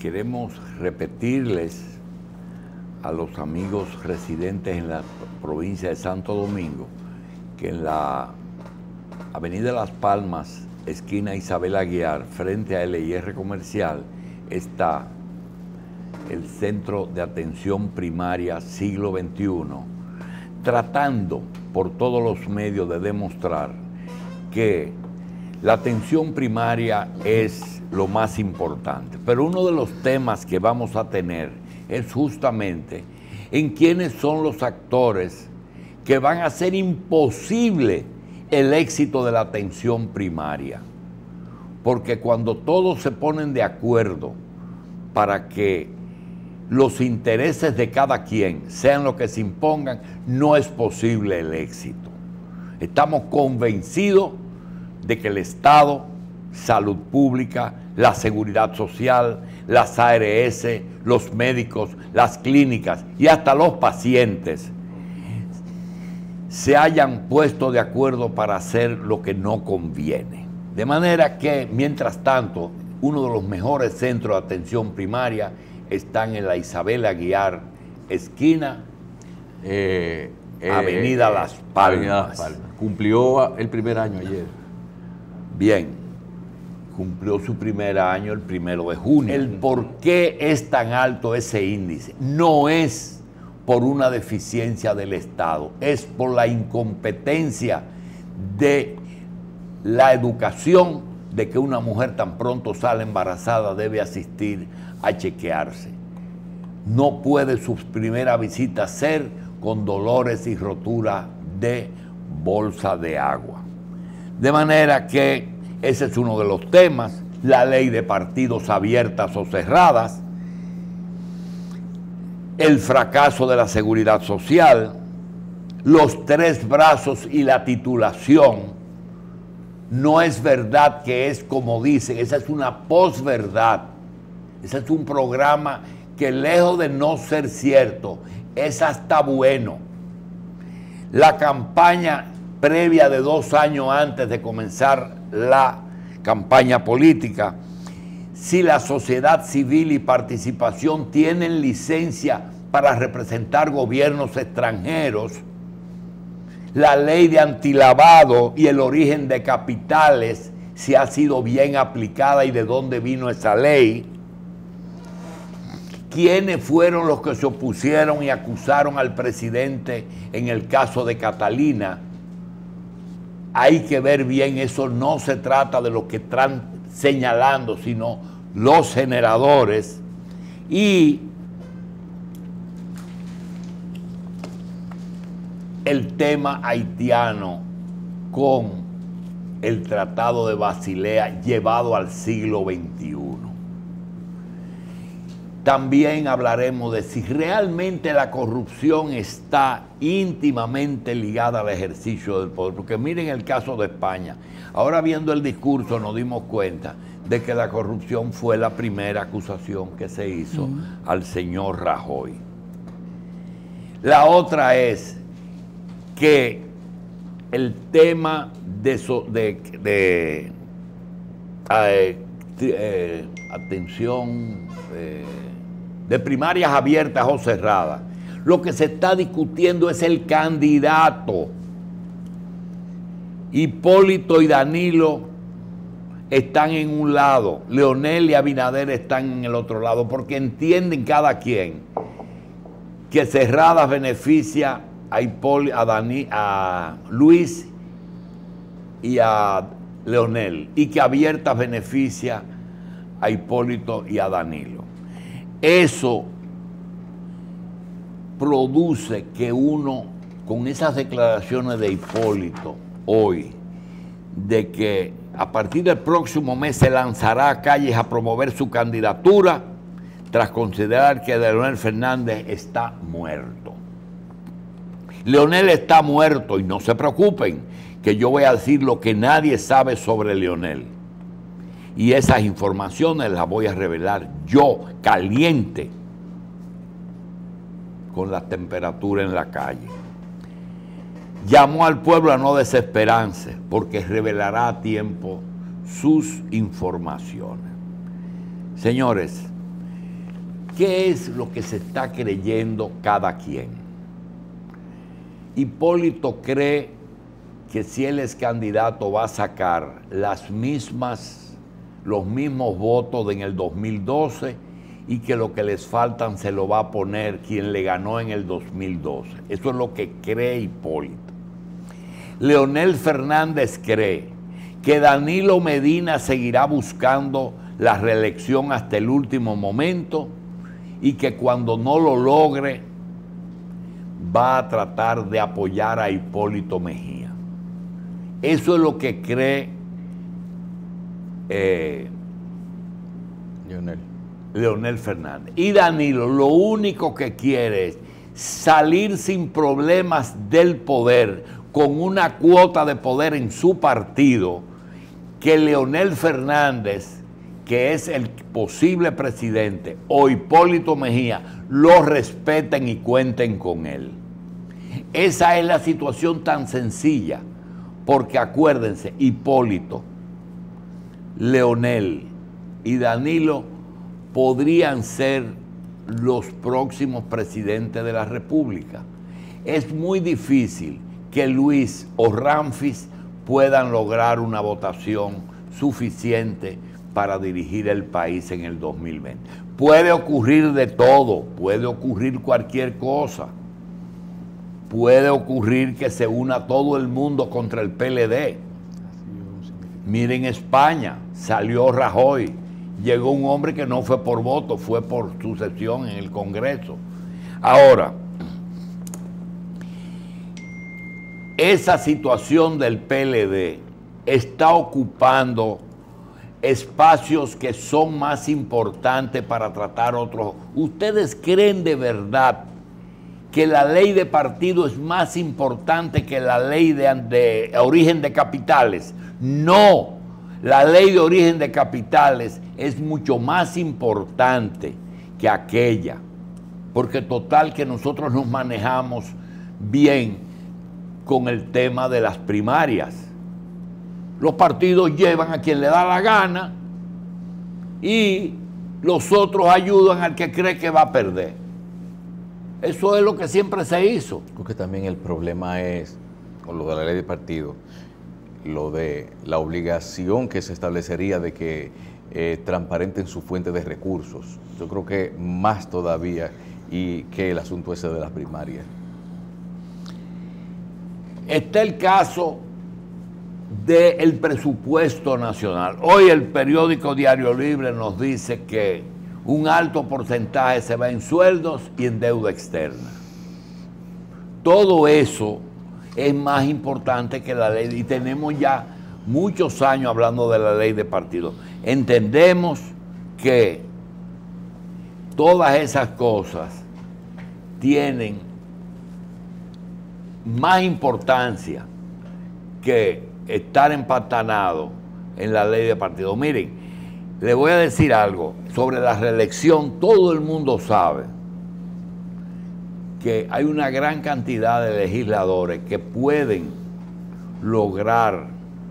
queremos repetirles a los amigos residentes en la provincia de Santo Domingo que en la Avenida Las Palmas, esquina Isabel Aguiar, frente a LIR Comercial, está el Centro de Atención Primaria Siglo XXI, tratando por todos los medios de demostrar que la atención primaria es lo más importante. Pero uno de los temas que vamos a tener es justamente en quiénes son los actores que van a hacer imposible el éxito de la atención primaria. Porque cuando todos se ponen de acuerdo para que los intereses de cada quien sean los que se impongan, no es posible el éxito. Estamos convencidos de que el Estado, salud pública, la seguridad social, las ARS, los médicos, las clínicas y hasta los pacientes se hayan puesto de acuerdo para hacer lo que no conviene. De manera que, mientras tanto, uno de los mejores centros de atención primaria están en la Isabel Aguiar, esquina Avenida Las Palmas. Cumplió el primer año ayer. Bien, cumplió su primer año el 1 de junio. El por qué es tan alto ese índice no es por una deficiencia del Estado, es por la incompetencia de la educación de que una mujer tan pronto sale embarazada debe asistir a chequearse. No puede su primera visita ser con dolores y rotura de bolsa de agua. De manera que ese es uno de los temas, la ley de partidos abiertas o cerradas, el fracaso de la seguridad social, los 3 brazos y la titulación. No es verdad que es como dicen, esa es una posverdad. Ese es un programa que, lejos de no ser cierto, es hasta bueno. La campaña previa de 2 años antes de comenzar la campaña política, si la sociedad civil y participación tienen licencia para representar gobiernos extranjeros, la ley de antilavado y el origen de capitales, si ha sido bien aplicada y de dónde vino esa ley, quiénes fueron los que se opusieron y acusaron al presidente en el caso de Catalina. Hay que ver bien, eso no se trata de lo que están señalando, sino los generadores. Y el tema haitiano con el Tratado de Basilea llevado al siglo XXI. También hablaremos de si realmente la corrupción está íntimamente ligada al ejercicio del poder. Porque miren el caso de España. Ahora, viendo el discurso, nos dimos cuenta de que la corrupción fue la primera acusación que se hizo al señor Rajoy. La otra es que el tema de atención de primarias abiertas o cerradas, lo que se está discutiendo es el candidato. Hipólito y Danilo están en un lado, Leonel y Abinader están en el otro lado, porque entienden cada quien que cerradas beneficia a Luis y a Leonel, y que abiertas beneficia a Hipólito y a Danilo. Eso produce que uno, con esas declaraciones de Hipólito hoy, de que a partir del próximo mes se lanzará a calles a promover su candidatura, tras considerar que Leonel Fernández está muerto. Leonel está muerto y no se preocupen, que yo voy a decir lo que nadie sabe sobre Leonel. Y esas informaciones las voy a revelar yo, caliente, con la temperatura en la calle. Llamó al pueblo a no desesperarse, porque revelará a tiempo sus informaciones. Señores, ¿Qué es lo que se está creyendo cada quien? Hipólito cree que si él es candidato va a sacar los mismos votos de en el 2012 y que lo que les faltan se lo va a poner quien le ganó en el 2012. Eso es lo que cree Hipólito. Leonel Fernández cree que Danilo Medina seguirá buscando la reelección hasta el último momento y que cuando no lo logre va a tratar de apoyar a Hipólito Mejía. Eso es lo que cree Leonel Fernández. Y Danilo lo único que quiere es salir sin problemas del poder, con una cuota de poder en su partido, que Leonel Fernández, que es el posible presidente, o Hipólito Mejía, lo respeten y cuenten con él. Esa es la situación tan sencilla, porque acuérdense, Hipólito, Leonel y Danilo podrían ser los próximos presidentes de la República. Es muy difícil que Luis o Ramfis puedan lograr una votación suficiente para dirigir el país en el 2020. Puede ocurrir de todo, puede ocurrir cualquier cosa. Puede ocurrir que se una todo el mundo contra el PLD. Miren España, salió Rajoy, llegó un hombre que no fue por voto, fue por sucesión en el Congreso. Ahora, esa situación del PLD está ocupando espacios que son más importantes para tratar otros. ¿Ustedes creen de verdad que la ley de partido es más importante que la ley de origen de capitales? No, la ley de origen de capitales es mucho más importante que aquella, porque total que nosotros nos manejamos bien con el tema de las primarias. Los partidos llevan a quien le da la gana y los otros ayudan al que cree que va a perder. Eso es lo que siempre se hizo. Porque también el problema es, con lo de la ley de partido, lo de la obligación que se establecería de que transparenten su fuente de recursos. Yo creo que más todavía y que el asunto ese de las primarias. Está el caso del presupuesto nacional. Hoy el periódico Diario Libre nos dice que un alto porcentaje se va en sueldos y en deuda externa. Todo eso es más importante que la ley, y tenemos ya muchos años hablando de la ley de partidos. Entendemos que todas esas cosas tienen más importancia que estar empatanado en la ley de partidos. Miren, le voy a decir algo sobre la reelección. Todo el mundo sabe que hay una gran cantidad de legisladores que pueden lograr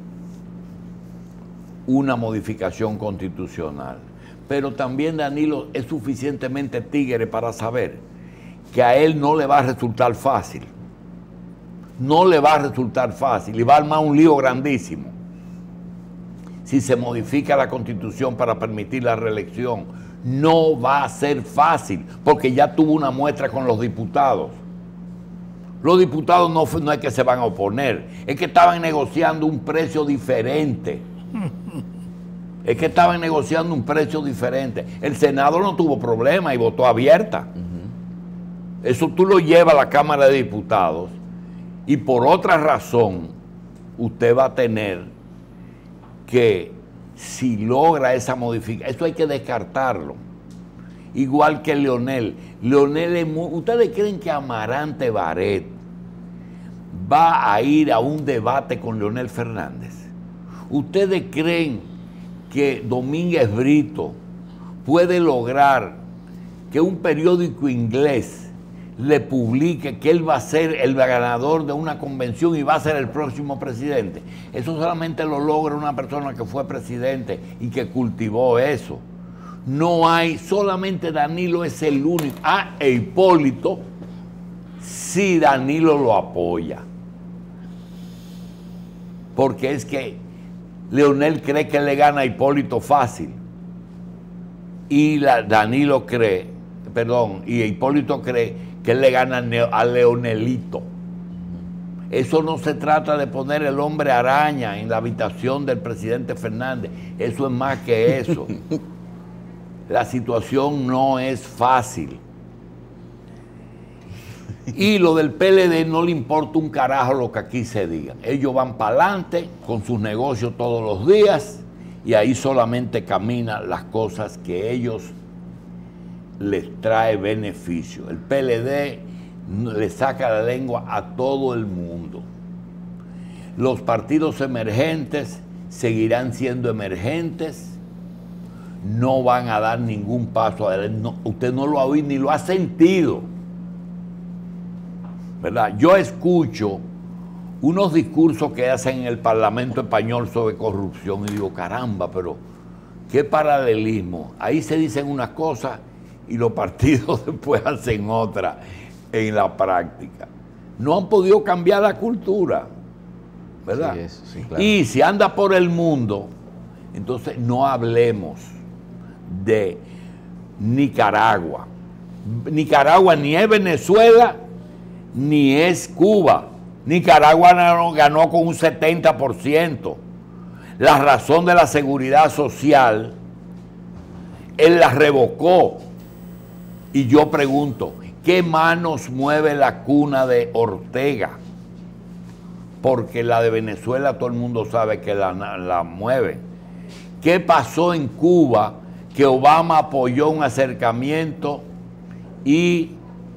una modificación constitucional. Pero también Danilo es suficientemente tigre para saber que a él no le va a resultar fácil. No le va a resultar fácil y va a armar un lío grandísimo si se modifica la Constitución para permitir la reelección. No va a ser fácil porque ya tuvo una muestra con los diputados. Los diputados no es que se van a oponer, es que estaban negociando un precio diferente. Es que estaban negociando un precio diferente. El Senado no tuvo problema y votó abierta. Eso tú lo llevas a la Cámara de Diputados y por otra razón usted va a tener que, si logra esa modificación, eso hay que descartarlo. Igual que Leonel. ¿Ustedes creen que Amarante Baret va a ir a un debate con Leonel Fernández? ¿Ustedes creen que Domínguez Brito puede lograr que un periódico inglés le publique que él va a ser el ganador de una convención y va a ser el próximo presidente? Eso solamente lo logra una persona que fue presidente y que cultivó eso. No hay, solamente Danilo es el único. Ah, e Hipólito, sí, Danilo lo apoya. Porque es que Leonel cree que le gana a Hipólito fácil. Y Danilo cree, perdón, y Hipólito cree que él le gana a Leonelito. Eso no se trata de poner el hombre araña en la habitación del presidente Fernández. Eso es más que eso. La situación no es fácil. Y lo del PLD no le importa un carajo lo que aquí se diga. Ellos van para adelante con sus negocios todos los días y ahí solamente caminan las cosas que ellos les trae beneficio. El PLD le saca la lengua a todo el mundo. Los partidos emergentes seguirán siendo emergentes. No van a dar ningún paso adelante. No, usted no lo ha oído ni lo ha sentido, ¿verdad? Yo escucho unos discursos que hacen en el Parlamento español sobre corrupción y digo, caramba, pero qué paralelismo. Ahí se dicen unas cosas y los partidos después hacen otras en la práctica. No han podido cambiar la cultura, ¿verdad? Sí, claro. Y si anda por el mundo, entonces no hablemos de Nicaragua. Nicaragua ni es Venezuela ni es Cuba. Nicaragua ganó con un 70%. La razón de la seguridad social, él la revocó. Y yo pregunto, ¿qué manos mueve la cuna de Ortega? Porque la de Venezuela todo el mundo sabe que la mueve. ¿Qué pasó en Cuba? Que Obama apoyó un acercamiento y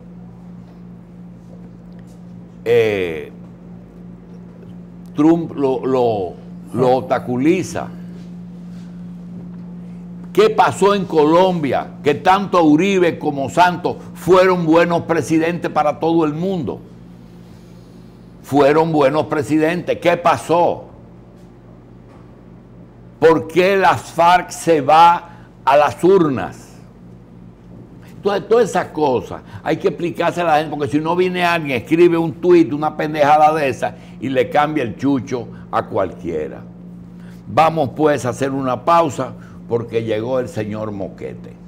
Trump lo obstaculiza. ¿Qué pasó en Colombia? Que tanto Uribe como Santos fueron buenos presidentes para todo el mundo. Fueron buenos presidentes. ¿Qué pasó? ¿Por qué las FARC se va a las urnas? Entonces, todas esas cosas hay que explicarse a la gente, porque si no viene alguien, escribe un tuit, una pendejada de esa, y le cambia el chucho a cualquiera. Vamos pues a hacer una pausa, porque llegó el señor Moquete.